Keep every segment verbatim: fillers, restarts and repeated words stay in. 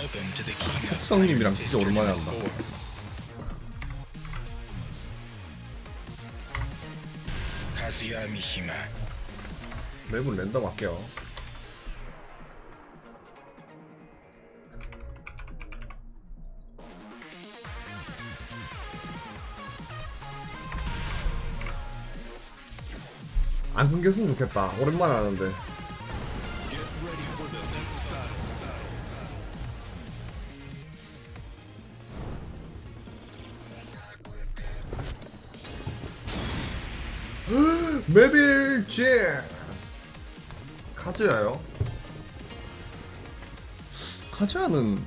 속성님이랑 진짜 오랜만에 한다. 맵은 랜덤 할게요. 안 끊겼으면 좋겠다. 오랜만에 하는데. 메빌지 카즈야요? 카즈야는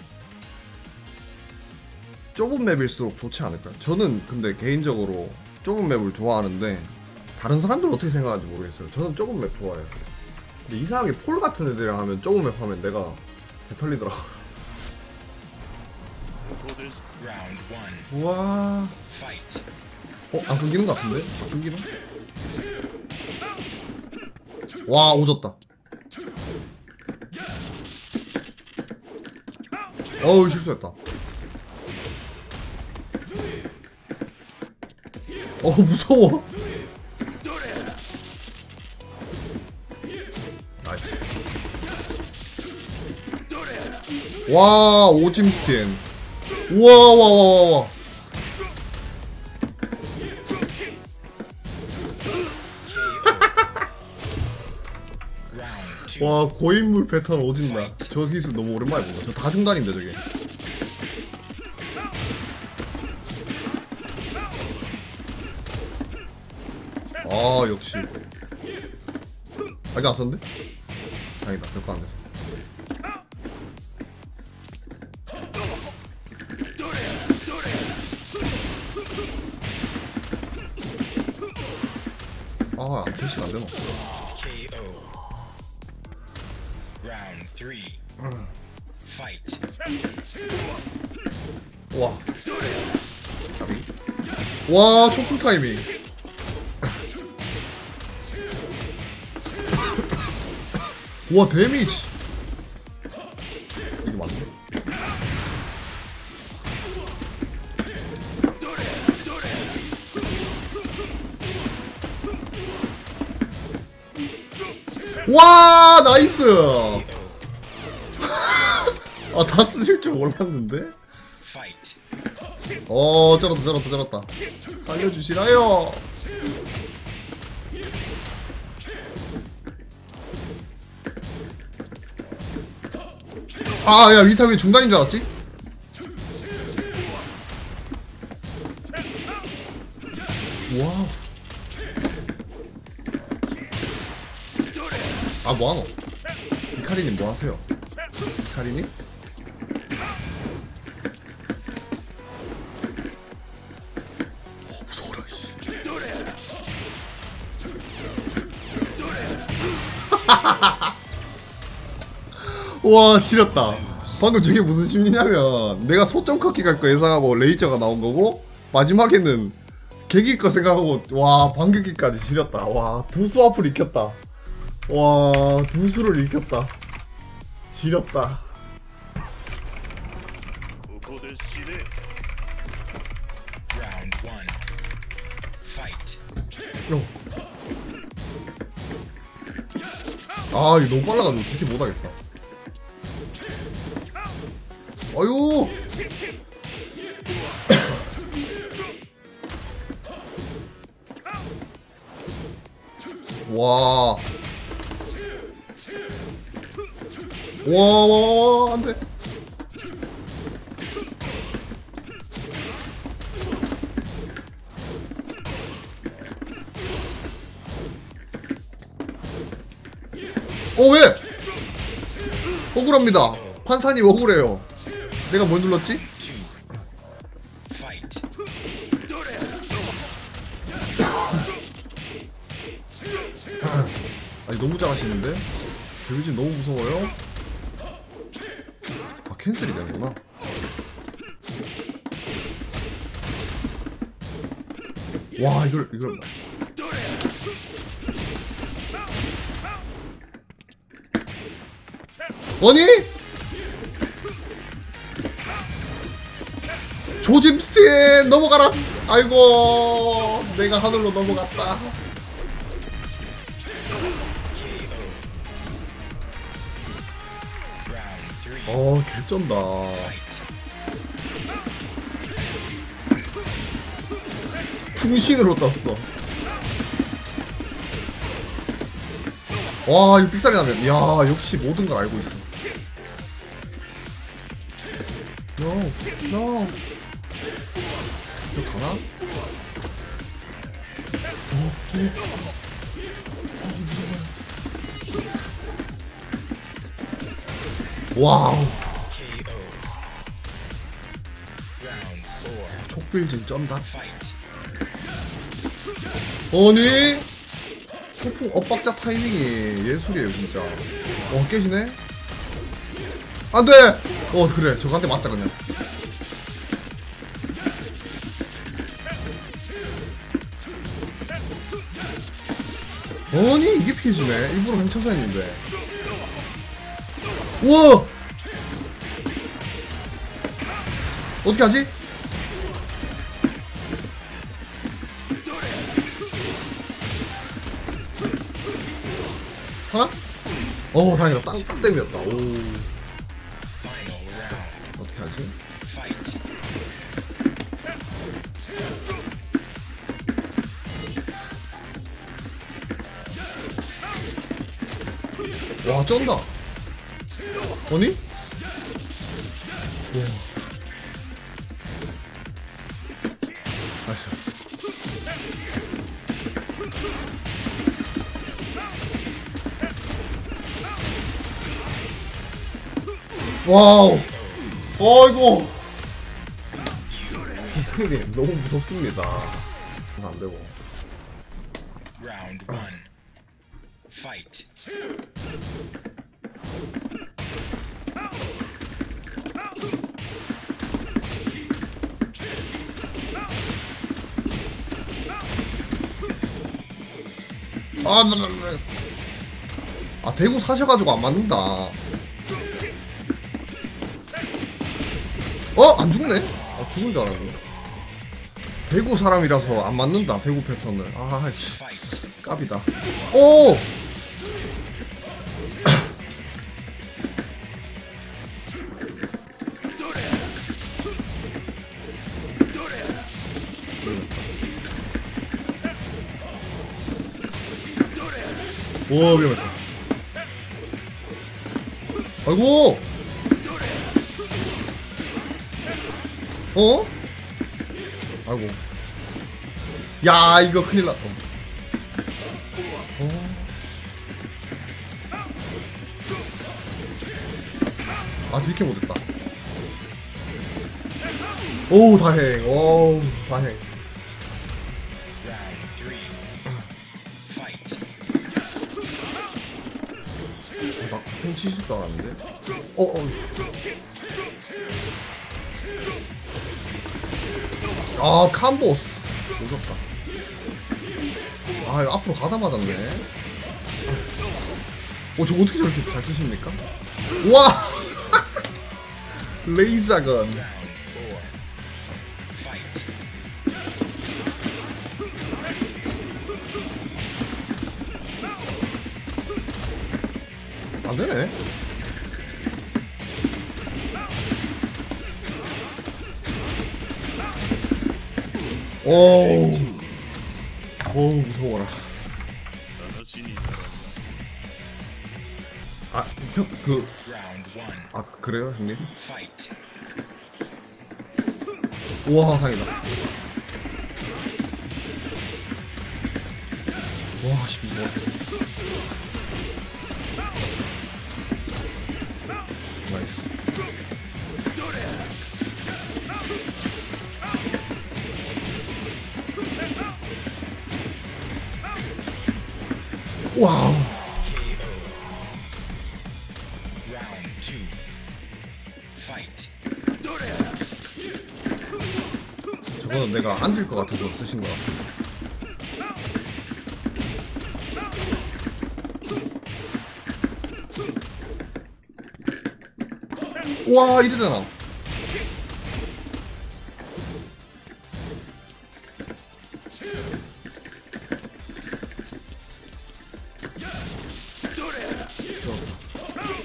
좁은 맵일수록 좋지 않을까요? 저는 근데 개인적으로 좁은 맵을 좋아하는데 다른 사람들은 어떻게 생각하는지 모르겠어요. 저는 좁은 맵 좋아해요. 근데 이상하게 폴 같은 애들이랑 하면 좁은 맵 하면 내가 개털리더라. 우와. 어? 안 끊기는 것 같은데? 안 끊기나? 와, 오졌다. 어우, 실수했다. 어우, 무서워. 나이스. 와, 오짐 스캔. 우와, 와, 와, 와, 와. 와, 고인물 패턴 오진다. 저 기술 너무 오랜만에 본다. 저 다중단인데 저게. 아, 역시. 아직 안 썼는데? 다행이다. 몇 번 안 됐어. 아, 대시가 안 되나? 와. 와, 초풍 타이밍. 와, 데미지. 이게 맞네. 와, 나이스. 아, 다 쓰실 줄 몰랐는데? 어, 쩔었다, 쩔었다, 쩔었다. 살려주시나요? 아, 야, 위타 왜 중단인 줄 알았지? 와우. 아, 뭐하노? 이카리님 뭐하세요? 이카리님? 어, 무서워라, 씨. 와, 지렸다. 방금 저게 무슨 심리냐면 내가 소점 컷기 갈 거 예상하고 레이저가 나온 거고 마지막에는 개길 거 생각하고 와, 반격기까지 지렸다. 와, 두 수 앞을 익혔다. 와, 두 수를 익혔다. 지렸다. 아, 이거 너무 빨라가지고 그렇게 못하겠다. 아유. 와. 와, 와, 와, 안 돼. 어, 왜? 억울합니다. 판사님 억울해요. 내가 뭘 눌렀지? 아니, 너무 잘하시는데? 데뷔진 너무 무서워요? 아, 캔슬이 되는구나. 와, 이걸, 이걸. 아니? 조짐스틴 넘어가라. 아이고 내가 하늘로 넘어갔다. 어 개쩐다. 풍신으로 떴어. 와 이거 삑사리 나면 이야 역시 모든 걸 알고 있어. No no 이거 가나? 어, 어. 와우 촉빌진 쩐다. 아니 폭풍 엇박자 타이밍이 예술이에요 진짜. 어 깨지네. 안돼. 어 그래 저거한테 맞자 그냥. 아니 이게 피해주네. 일부러 횡쳐서 했는데. 우와 어떻게 하지? 하나? 어 다행이다. 땅, 땅 때문이었다. 오 어떻게 하지? 와 쩐다. 아니? 우와 나이스. 와우 어이구 이승님 너무 무섭습니다. 안되고. Round one. Fight. 아, 아 대구 사셔가지고 안 맞는다. 어? 안 죽네? 아 죽은 줄 알았네. 대구 사람이라서 안 맞는다 대구 패턴을. 아 씨 깝이다. 오! 오 위험했다. 아이고 어? 아이고 야 이거 큰일 났다. 어? 아 뒤게 못했다. 오우 다행. 오우 다행. 나 팽치실 줄 알았는데. 어, 어. 아, 캄보스. 무섭다. 아, 이거 앞으로 가다 맞았네. 어, 저거 어떻게 저렇게 잘 쓰십니까? 와! 레이저건. 안 되네. 오, 오 무서워라. 아, 형, 그, 아 그래요, 형님? 우와, 다행이다. 와, 씨, 무서워. 나이스. 와우. 저거는 내가 앉을 것 같아서 쓰신 것 같아. 와 이래 되나?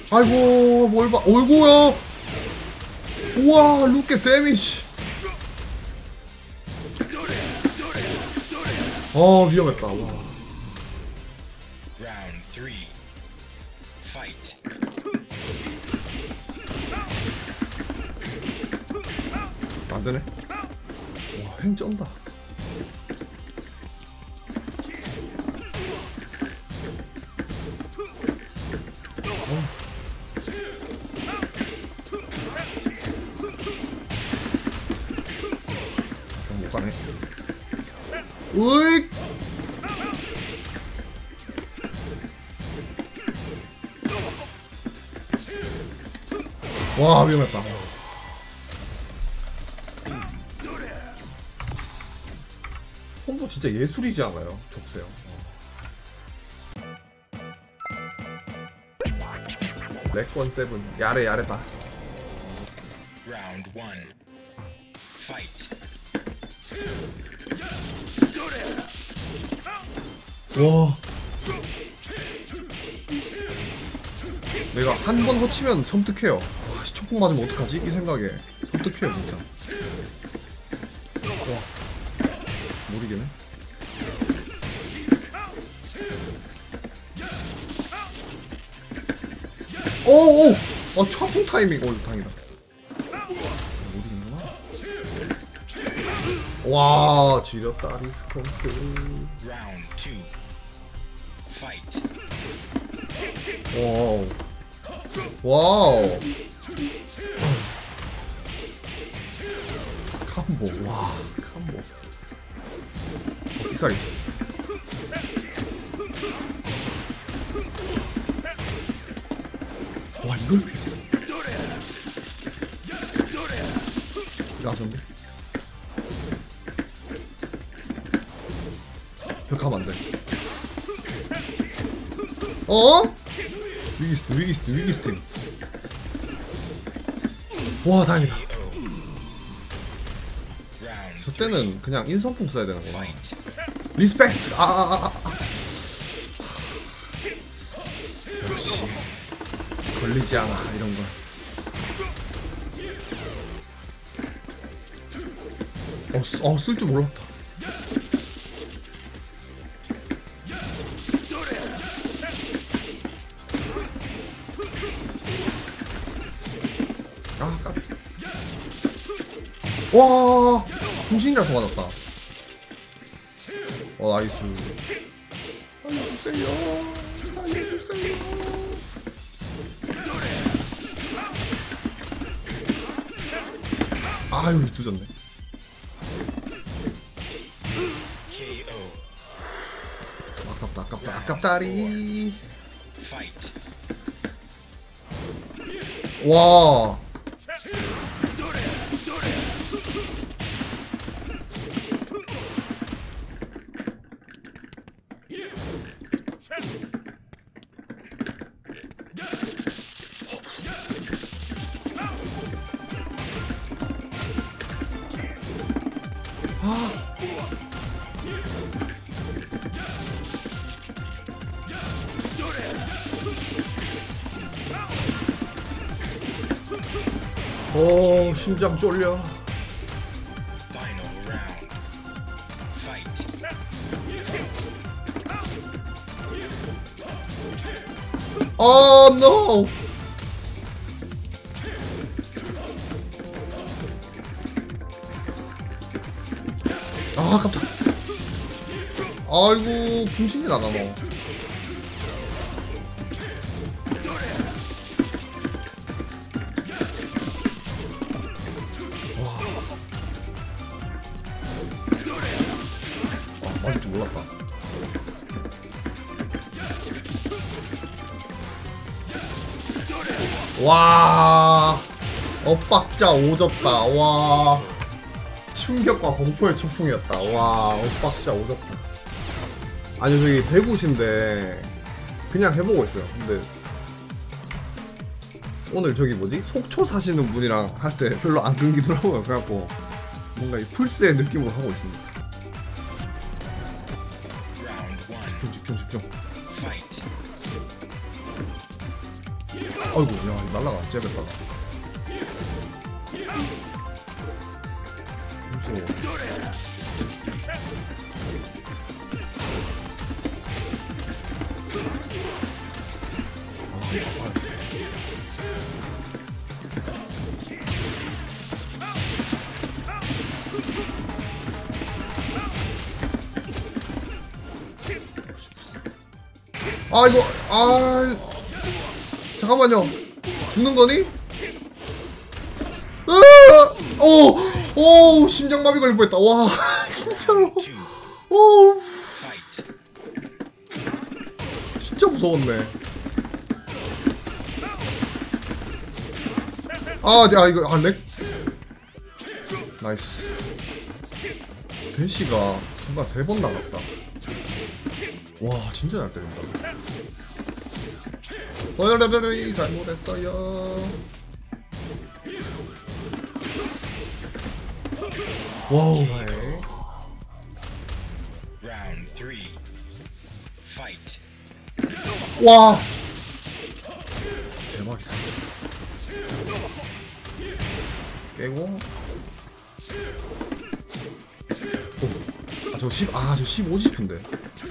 아이고 뭘 봐. 어이구야. 우와 룩게 데미지. 어 위험했다. 와. Round three. Fight. 안되네. 와 횡 쩐다. 못 가네. 으익! 와 위험했다. 콤보 진짜 예술이지 않아요? 접세요. 렉권 세븐 야래 야래다. Round one. Fight. 와. 내가 한 번 허치면 섬뜩해요. 와, 초풍 맞으면 어떡하지? 이 생각에 섬뜩해요 진짜. 와. 모르겠네. 오오. 아 초풍 타이밍. 오 다행이다. 모르겠구나. 와 지렸다 리스콘스. Round two. Fight. 와우. 와우. 캄보. 와, 캄보. 어, 빅사리. 와, 이걸 피했어. 나선데. 벽 가면 안 돼. 어? 위기스트 위기스트 위기스트. 와 다행이다. 저 때는 그냥 인성풍 써야 되는구나. 리스펙트. 아아아 아, 아, 아. 역시 걸리지 않아 이런 거. 어, 어, 쓸 줄 몰랐다. 아, 깜. 와, 중신이라서 맞았다. 어, 나이스. 살려주세요. 살려주세요. 아유, 늦었네. 아깝다, 아깝다, 아깝다리. 와. 오, 심장 쫄려. 어, 노. 아, 아깝다. 아이고, 분신이 나가 뭐. 맞을 줄 몰랐다. 와, 엇박자 오졌다. 와, 충격과 공포의 초풍이었다. 와, 엇박자 오졌다. 아니 저기 대구신데 그냥 해보고 있어요. 근데 오늘 저기 뭐지? 속초 사시는 분이랑 할 때 별로 안 끊기더라고요. 그래갖고 뭔가 이 풀스의 느낌으로 하고 있습니다. 집중 집중 집중. 아이고 야 날라가 째겠다. 무서워. 아 이거 아 잠깐만요. 죽는 거니? 오오 심장마비 걸릴 뻔했다. 와 진짜로. 오 진짜 무서웠네. 아, 야 이거 아 렉. 나이스. 대시가 순간 세 번 나갔다. 와 진짜 잘 때린다. 어여러러리 잘못했어요. 와우. Round three. Fight. 와. 대박이다. 깨고. 아 저 십, 아 저 십오 싶은데.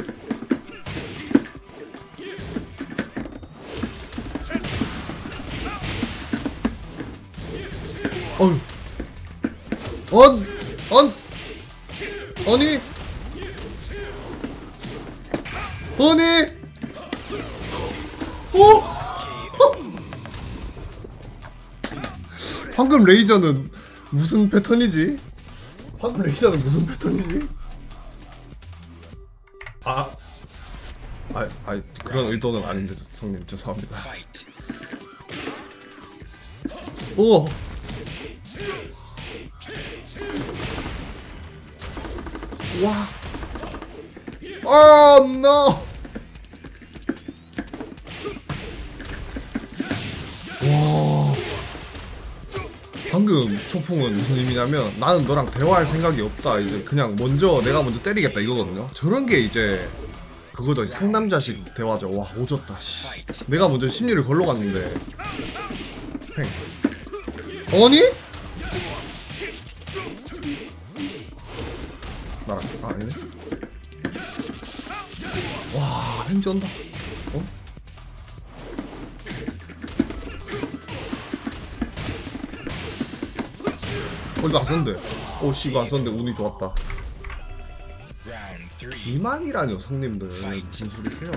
어휴. 언! 언! 언니! 언니! 오! 방금 레이저는 무슨 패턴이지? 방금 레이저는 무슨 패턴이지? 아, 아, 아 그런 의도는 아닌데 성님 죄송합니다. 오, 와, 아, no. 와, 방금 초풍은 무슨 의미냐면 나는 너랑 대화할 생각이 없다. 이제 그냥 먼저 내가 먼저 때리겠다 이거거든요. 저런 게 이제 그거죠. 상남자식 대화죠. 와 오졌다. 씨. 내가 먼저 심리를 걸러 갔는데. 팽. 어니? 나랑 아 아니네. 와 햄지 온다. 어? 어 이거 안 썼는데. 오씨 이거 안 썼는데 운이 좋았다. 이만이라뇨 성님들 무슨 소리세요?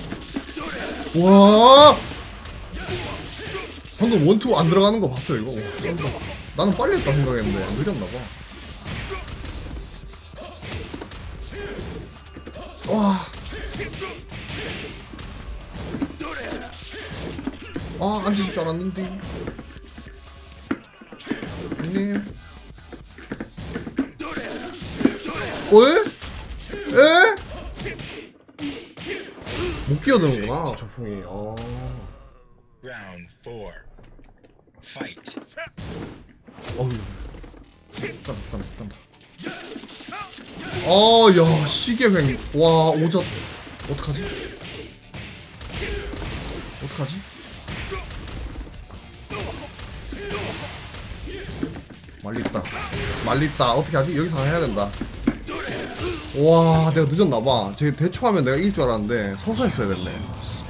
와 방금 원투 안 들어가는 거 봤어 이거. 와, 나는 빨리 했다 생각했는데 느렸나봐. 와. 아 앉으실 줄 알았는데. 형님. 왜? 에? 못 끼어드는구나 저풍이. 어. Round four. Fight. 어휴. 간다 간다 간다. 아야 시계횡. 와 오졌. 어떡하지? 어떡하지? 말리있다 말리있다. 어떻게 하지? 여기서 하나 해야 된다. 와 내가 늦었나봐. 쟤 대충 하면 내가 이길 줄 알았는데 서서 했어야 됐네.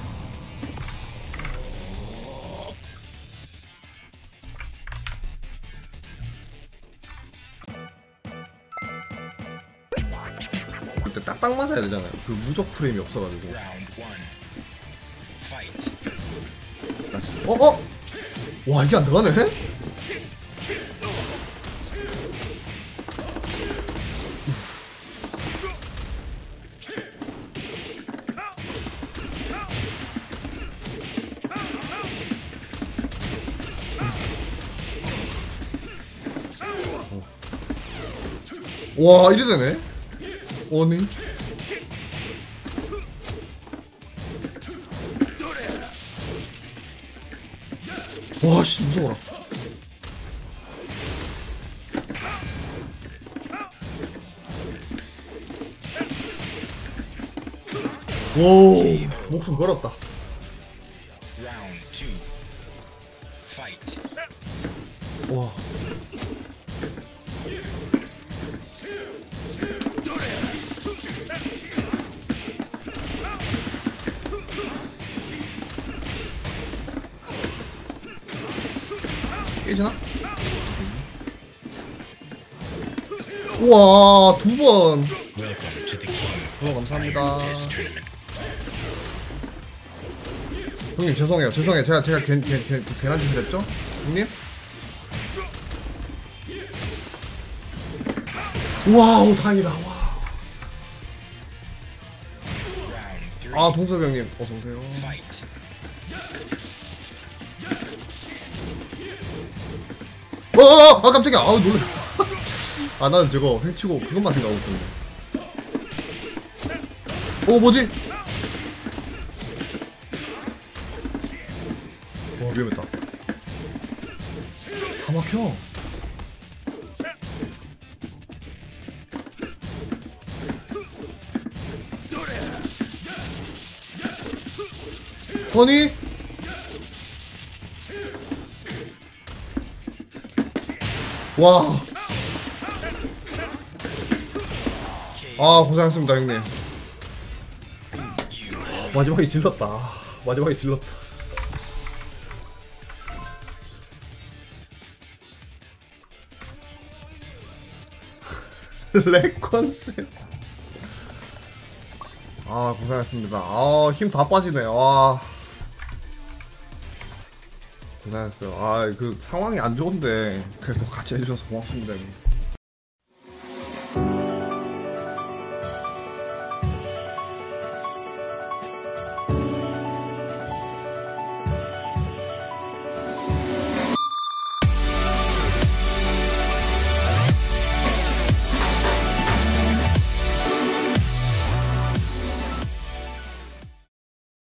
그때 딱딱 맞아야 되잖아요. 그 무적 프레임이 없어가지고. Round one. Fight. 어어? 와 이게 안 들어가네? 와 이래 되네? 아니 와씨 무서워라. 오 목숨 걸었다. Round two. 와. 깨지나? 우와, 두 번. Welcome to the King 어, of 감사합니다. Iron Fist tournament. 형님 죄송해요. 죄송해요. 제가 제가 괜, 괜, 괜, 괜한 짓을 했죠? 형님? 와우, 다행이다. 와. Round three. 아, 동섭이 형님 어서 오세요. Fight. 어, 어, 아 깜짝이야. 아우 놀래. 아 나는 저거 횡치고 그것만 생각하고 있었는데. 어 뭐지? 와 위험했다. 다 막혀. 아니? 와. 아 고생하셨습니다 형님. 마지막에 질렀다. 마지막에 질렀다. 렉 컨셉. 아 고생하셨습니다. 아 힘 다 빠지네. 와 고생하셨어요. 아 그 상황이 안 좋은데 그래도 같이 해주셔서 고맙습니다 형님.